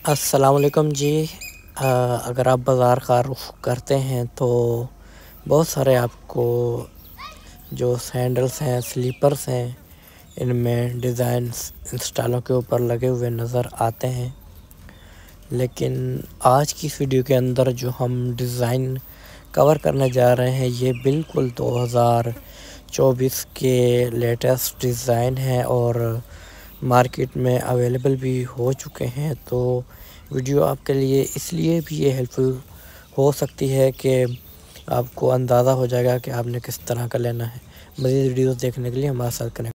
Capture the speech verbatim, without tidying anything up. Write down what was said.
अस्सलाम वालेकुम जी। अ, अगर आप बाज़ार का रुख करते हैं तो बहुत सारे आपको जो सैंडल्स हैं, स्लीपर्स हैं, इनमें डिज़ाइंस इंस्टालों के ऊपर लगे हुए नज़र आते हैं। लेकिन आज की इस वीडियो के अंदर जो हम डिज़ाइन कवर करने जा रहे हैं, ये बिल्कुल दो हज़ार चौबीस के लेटेस्ट डिज़ाइन है और मार्केट में अवेलेबल भी हो चुके हैं। तो वीडियो आपके लिए इसलिए भी ये हेल्पफुल हो सकती है कि आपको अंदाज़ा हो जाएगा कि आपने किस तरह का लेना है। मज़ीद वीडियोज़ देखने के लिए हमारे साथ कनेक्ट